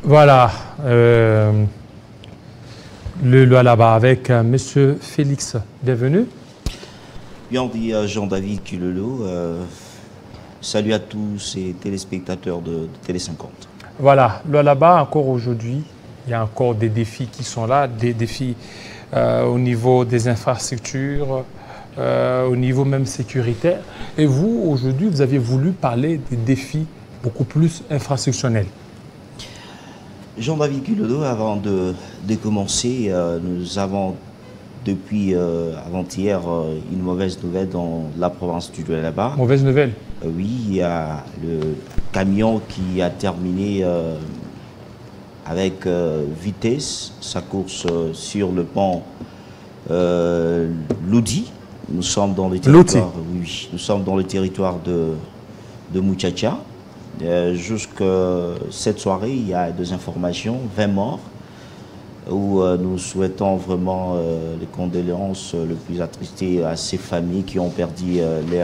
Voilà, le Lualaba avec Monsieur Félix. Bienvenue. Bien dit Jean-David Kilolo. Salut à tous et téléspectateurs de Télé 50. Voilà, Lualaba, encore aujourd'hui, il y a encore des défis qui sont là, des défis au niveau des infrastructures, au niveau même sécuritaire. Et vous, aujourd'hui, vous avez voulu parler des défis beaucoup plus infrastructurels. Jean-David Kilolo, avant de commencer, nous avons depuis avant-hier une mauvaise nouvelle dans la province du Lualaba. Mauvaise nouvelle. Oui, il y a le camion qui a terminé avec vitesse sa course sur le pont Loudi. Nous sommes dans le territoire, oui, nous sommes dans le territoire de Muchacha. Jusqu'à cette soirée, il y a des informations, 20 morts, où nous souhaitons vraiment les condoléances les plus attristées à ces familles qui ont perdu leur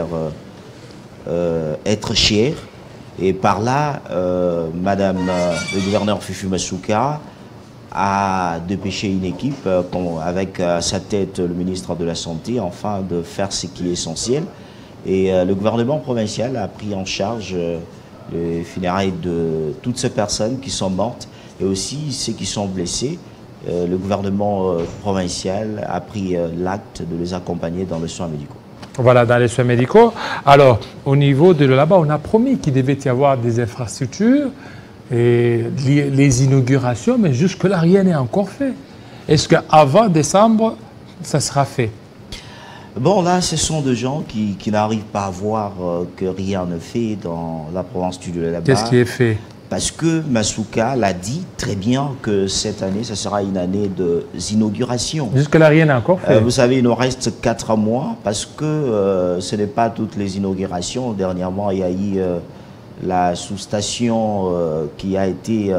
être cher. Et par là, Madame le gouverneur Fifi Masuka a dépêché une équipe avec à sa tête le ministre de la Santé, afin de faire ce qui est essentiel. Et le gouvernement provincial a pris en charge les funérailles de toutes ces personnes qui sont mortes et aussi ceux qui sont blessés. Le gouvernement provincial a pris l'acte de les accompagner dans les soins médicaux. Voilà, dans les soins médicaux. Alors, au niveau de là-bas, on a promis qu'il devait y avoir des infrastructures et les inaugurations, mais jusque-là, rien n'est encore fait. Est-ce qu'avant décembre, ça sera fait? Bon, là, ce sont des gens qui n'arrivent pas à voir que rien ne fait dans la province du Lualaba. Qu'est-ce qui est fait? Parce que Masuka l'a dit très bien que cette année, ça sera une année d'inauguration. Jusque-là, rien n'est encore fait. Vous savez, il nous reste 4 mois parce que ce n'est pas toutes les inaugurations. Dernièrement, il y a eu la sous-station qui était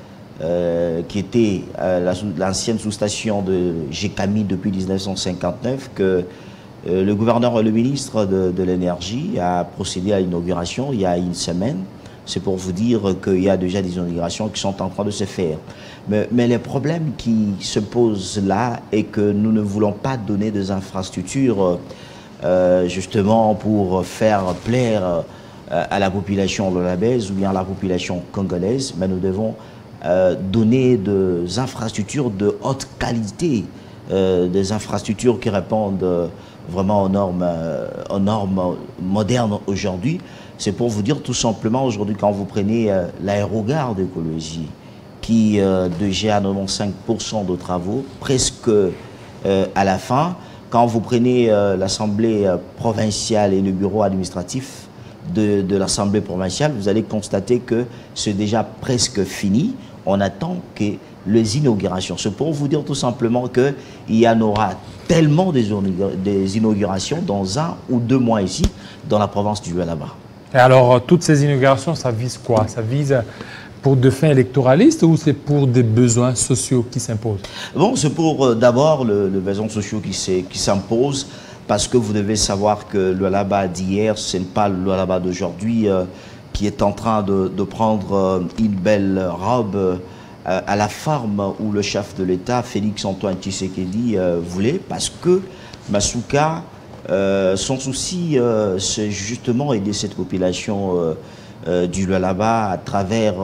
l'ancienne sous-station de Gécami depuis 1959, que le gouverneur et le ministre de l'énergie a procédé à l'inauguration il y a une semaine. C'est pour vous dire qu'il y a déjà des inaugurations qui sont en train de se faire. Mais le problème qui se pose là est que nous ne voulons pas donner des infrastructures justement pour faire plaire à la population lualabaise ou bien à la population congolaise, mais nous devons donner des infrastructures de haute qualité, des infrastructures qui répondent vraiment aux normes modernes aujourd'hui. C'est pour vous dire tout simplement, aujourd'hui, quand vous prenez l'aérogare d'écologie, qui déjà a 95% de travaux, presque à la fin, quand vous prenez l'Assemblée provinciale et le bureau administratif de l'Assemblée provinciale, vous allez constater que c'est déjà presque fini. On attend que les inaugurations. C'est pour vous dire tout simplement qu'il y en aura tellement des inaugurations dans 1 ou 2 mois ici, dans la province du Lualaba. Et alors, toutes ces inaugurations, ça vise quoi? Ça vise pour des fins électoralistes ou c'est pour des besoins sociaux qui s'imposent? Bon, c'est pour d'abord le besoin social qui s'impose, parce que vous devez savoir que le Lualaba d'hier, ce n'est pas le Lualaba d'aujourd'hui qui est en train de prendre une belle robe à la forme où le chef de l'État, Félix Antoine Tshisekedi, voulait, parce que Masuka, son souci, c'est justement aider cette population du Lualaba à travers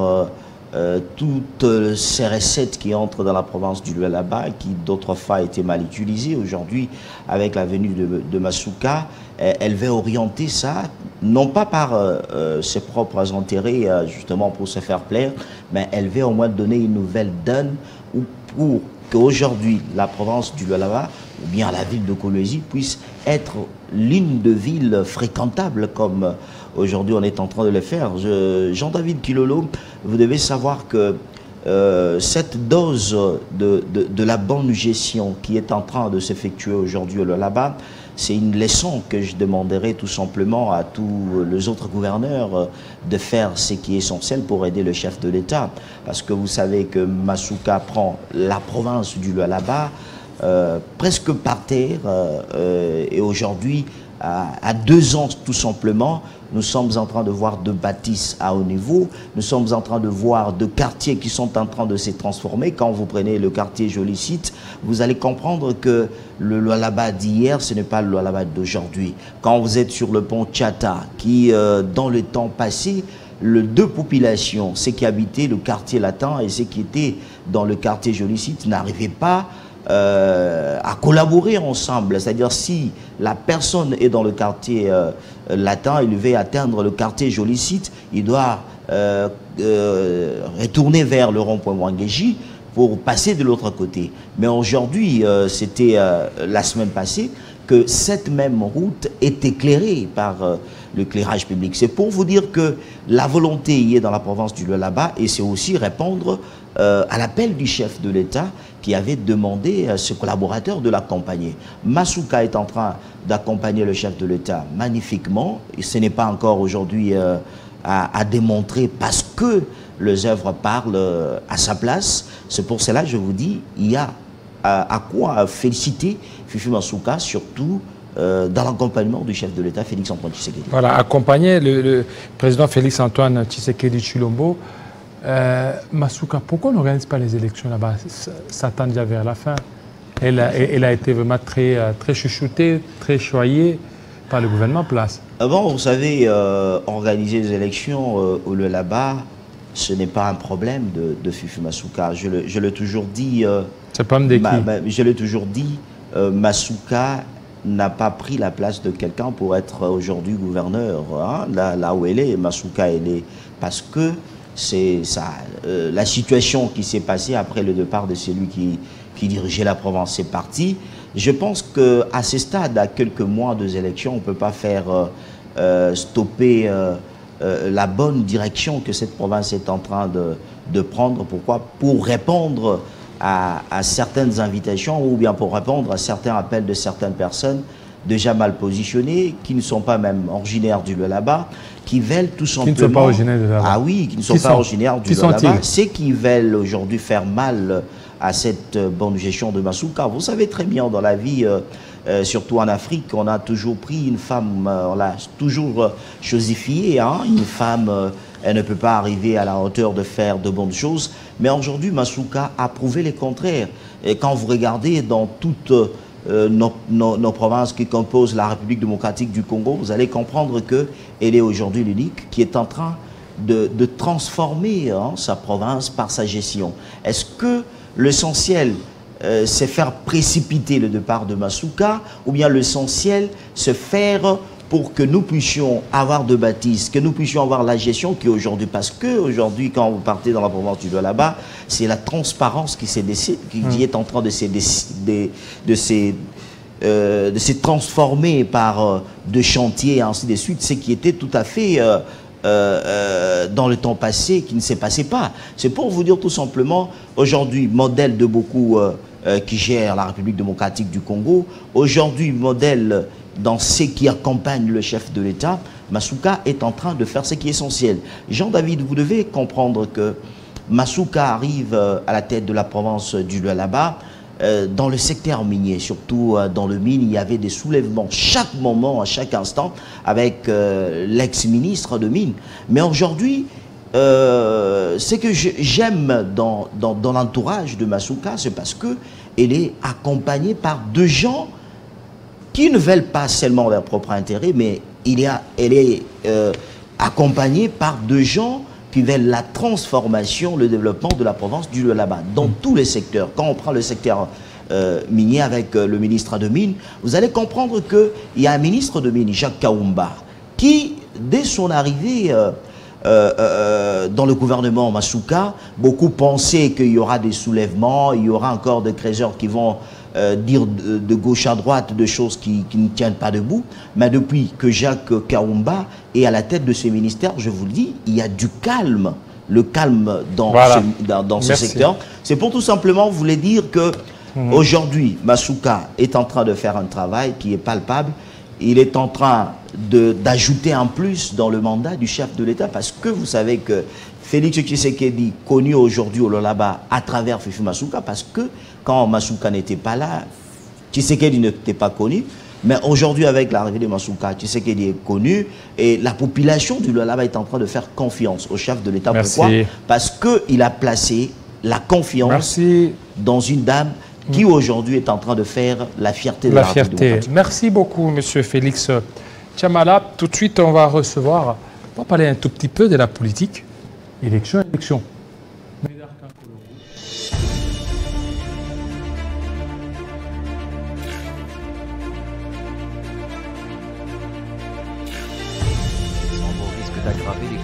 toutes ces recettes qui entrent dans la province du Lualaba, qui d'autres fois étaient mal utilisées. Aujourd'hui, avec la venue de Masuka, elle veut orienter ça, non pas par ses propres intérêts, justement pour se faire plaire, mais elle veut au moins donner une nouvelle donne pour qu'aujourd'hui, la province du Lualaba, ou bien la ville de Kolwezi, puisse être l'une de villes fréquentables comme aujourd'hui on est en train de le faire. Jean-David Kilolo, vous devez savoir que cette dose de la bonne gestion qui est en train de s'effectuer aujourd'hui au Lualaba, c'est une leçon que je demanderai tout simplement à tous les autres gouverneurs de faire ce qui est essentiel pour aider le chef de l'État. Parce que vous savez que Masuka prend la province du Lualaba presque par terre et aujourd'hui à 2 ans tout simplement, nous sommes en train de voir de bâtisses à haut niveau, nous sommes en train de voir de quartiers qui sont en train de se transformer. Quand vous prenez le quartier Joli-Site, vous allez comprendre que le Lualaba d'hier, ce n'est pas le Lualaba d'aujourd'hui. Quand vous êtes sur le pont Tchata, qui dans le temps passé, les deux populations, ceux qui habitaient le quartier latin et ceux qui étaient dans le quartier Joli-Site, n'arrivaient pas à collaborer ensemble. C'est-à-dire si la personne est dans le quartier latin, il veut atteindre le quartier Joli-Site, il doit retourner vers le rond-point Wangeji pour passer de l'autre côté. Mais aujourd'hui, c'était la semaine passée, que cette même route est éclairée par l'éclairage public. C'est pour vous dire que la volonté y est dans la province du Lualaba, et c'est aussi répondre à l'appel du chef de l'État qui avait demandé à ses collaborateurs de l'accompagner. Masuka est en train d'accompagner le chef de l'État magnifiquement, et ce n'est pas encore aujourd'hui à démontrer parce que les œuvres parlent à sa place. C'est pour cela que je vous dis, il y a à quoi féliciter Fifi Masuka, surtout dans l'accompagnement du chef de l'État, Félix-Antoine Tshisekedi. Voilà, accompagner le président Félix-Antoine Tshisekedi Tshilombo. Masuka, pourquoi on n'organise pas les élections là-bas? Ça tend déjà vers la fin. Elle a été vraiment très chouchoutée, très choyée par le gouvernement en place. Avant, vous savez, organiser les élections au Lualaba, ce n'est pas un problème de Fifi Masuka. Je l'ai toujours dit. C'est pas de qui? Je l'ai toujours dit, Masuka n'a pas pris la place de quelqu'un pour être aujourd'hui gouverneur. Hein, là où elle est, Masuka, elle est. Parce que c'est ça, la situation qui s'est passée après le départ de celui qui dirigeait la province, c'est parti. Je pense qu'à ce stade, à quelques mois des élections, on ne peut pas faire stopper la bonne direction que cette province est en train de prendre. Pourquoi? Pour répondre à certaines invitations ou bien pour répondre à certains appels de certaines personnes déjà mal positionnées, qui ne sont pas même originaires du Lualaba, qui veulent tout simplement... Qui ne sont pas originaires du Lualaba. Ah oui, qui ne sont pas originaires du Lualaba. C'est qui veulent aujourd'hui faire mal à cette bonne gestion de Masuka. Vous savez très bien, dans la vie, surtout en Afrique, on a toujours pris une femme, on l'a toujours chosifiée. Hein, une femme, elle ne peut pas arriver à la hauteur de faire de bonnes choses. Mais aujourd'hui, Masuka a prouvé le contraire. Et quand vous regardez dans toutes nos provinces qui composent la République démocratique du Congo, vous allez comprendre qu'elle est aujourd'hui l'unique qui est en train de transformer sa province par sa gestion. Est-ce que l'essentiel, c'est faire précipiter le départ de Masuka, ou bien l'essentiel, c'est faire pour que nous puissions avoir de bâtisses, que nous puissions avoir la gestion qui est aujourd'hui. Parce qu'aujourd'hui, quand vous partez dans la province du Lualaba, c'est la transparence qui est en train de se transformer par de chantiers et ainsi de suite, ce qui était tout à fait dans le temps passé, qui ne s'est passé pas. C'est pour vous dire tout simplement, aujourd'hui, modèle de beaucoup qui gèrent la République démocratique du Congo, aujourd'hui, modèle dans ce qui accompagne le chef de l'État, Masuka est en train de faire ce qui est essentiel. Jean-David, vous devez comprendre que Masuka arrive à la tête de la province du Lualaba. Dans le secteur minier, surtout dans le mine, il y avait des soulèvements chaque moment, à chaque instant, avec l'ex-ministre de mine. Mais aujourd'hui, ce que j'aime dans l'entourage de Masuka, c'est parce qu'elle est accompagnée par deux gens qui ne veulent pas seulement leur propre intérêt, mais elle est accompagnée par deux gens qui veulent la transformation, le développement de la province du Lualaba, dans tous les secteurs. Quand on prend le secteur minier avec le ministre de Mines, vous allez comprendre qu'il y a un ministre de Mines, Jacques Kaoumba, qui, dès son arrivée dans le gouvernement Masuka, beaucoup pensaient qu'il y aura des soulèvements, il y aura encore des créateurs qui vont dire de gauche à droite des choses qui ne tiennent pas debout. Mais depuis que Jacques Kaoumba est à la tête de ce ministère, je vous le dis, il y a du calme. Le calme dans ce secteur. C'est pour tout simplement vous dire que aujourd'hui, Masuka est en train de faire un travail qui est palpable. Il est en train d'ajouter un plus dans le mandat du chef de l'État, parce que vous savez que Félix Tshisekedi, connu aujourd'hui au Lualaba à travers Fifi Masuka, parce que quand Masuka n'était pas là, Tshisekedi n'était pas connu. Mais aujourd'hui, avec l'arrivée de Masuka, Tshisekedi est connu et la population du Lualaba est en train de faire confiance au chef de l'État. Pourquoi? Parce qu'il a placé la confiance dans une dame qui aujourd'hui est en train de faire la fierté de la République démocratique. Merci beaucoup, Monsieur Félix Chamala. Tout de suite, on va parler un tout petit peu de la politique. Élection. D'aggraver les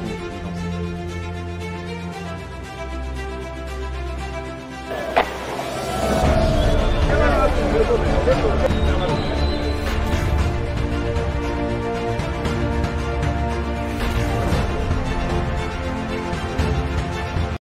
conflits.